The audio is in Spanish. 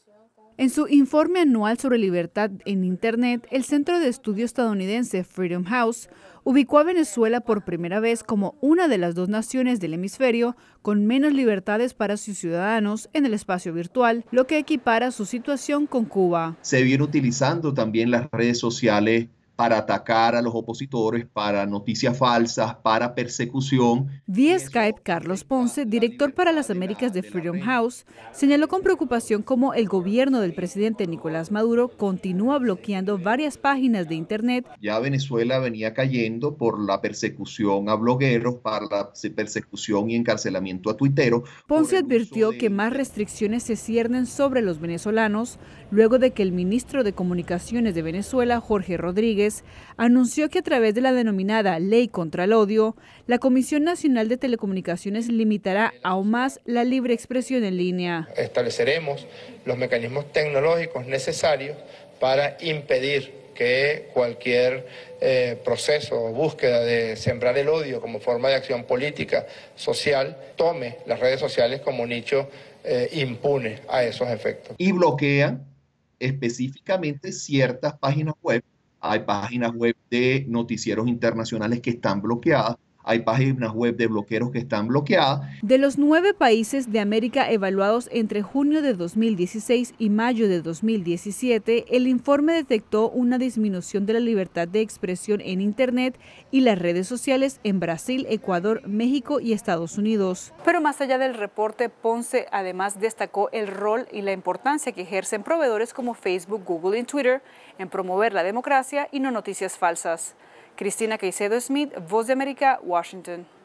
En su informe anual sobre libertad en Internet, el Centro de Estudio estadounidense Freedom House ubicó a Venezuela por primera vez como una de las dos naciones del hemisferio con menos libertades para sus ciudadanos en el espacio virtual, lo que equipara su situación con Cuba. Se viene utilizando también las redes sociales para atacar a los opositores, para noticias falsas, para persecución. Vía Skype, Carlos Ponce, director para las Américas de Freedom House, señaló con preocupación cómo el gobierno del presidente Nicolás Maduro continúa bloqueando varias páginas de Internet. Ya Venezuela venía cayendo por la persecución a blogueros, para la persecución y encarcelamiento a tuiteros. Ponce advirtió que más restricciones se ciernen sobre los venezolanos luego de que el ministro de Comunicaciones de Venezuela, Jorge Rodríguez, anunció que a través de la denominada Ley contra el Odio, la Comisión Nacional de Telecomunicaciones limitará aún más la libre expresión en línea. Estableceremos los mecanismos tecnológicos necesarios para impedir que cualquier proceso o búsqueda de sembrar el odio como forma de acción política, social, tome las redes sociales como nicho impune a esos efectos. Y bloquean específicamente ciertas páginas web. Hay páginas web de noticieros internacionales que están bloqueadas. Hay páginas web de blogueros que están bloqueadas. De los 9 países de América evaluados entre junio de 2016 y mayo de 2017, el informe detectó una disminución de la libertad de expresión en Internet y las redes sociales en Brasil, Ecuador, México y Estados Unidos. Pero más allá del reporte, Ponce además destacó el rol y la importancia que ejercen proveedores como Facebook, Google y Twitter en promover la democracia y no noticias falsas. Cristina Caicedo Smith, Voz de América, Washington.